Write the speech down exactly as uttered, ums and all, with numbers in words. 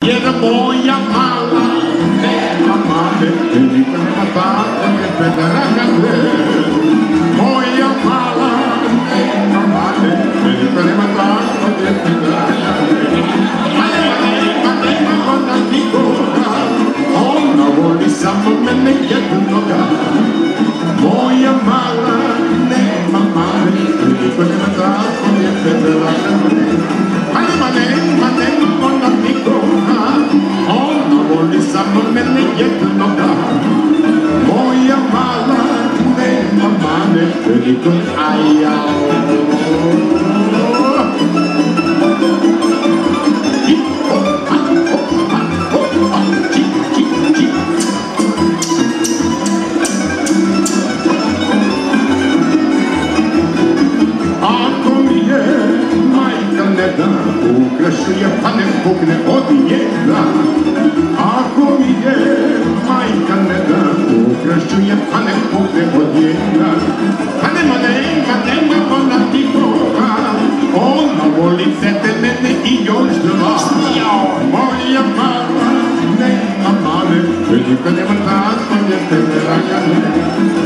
Jer moja mala nema mame, niko nema tako, ne pederaga ne. Moja mala nema mame, niko nema tako, ne pederaga ne. Nema, nema, nema ona nikoga, ona voli samo mene jednoga. Moja mala nema mame, niko nema tako, ne pederaga ne. Nema, nema, nema ona nikoga, ona voli samo mene jednoga. Moja mala nema mame, niko ajao. Ukrašuje pa ne pukne od njega. Ako mi je majka ne da, ukrašuje pa ne pukne od njega. Pa nema, nema, nema ona nikoga, ona voli sete mene i još dva. Moja mala nema mame, niko nema tako, ne te ne raga ne.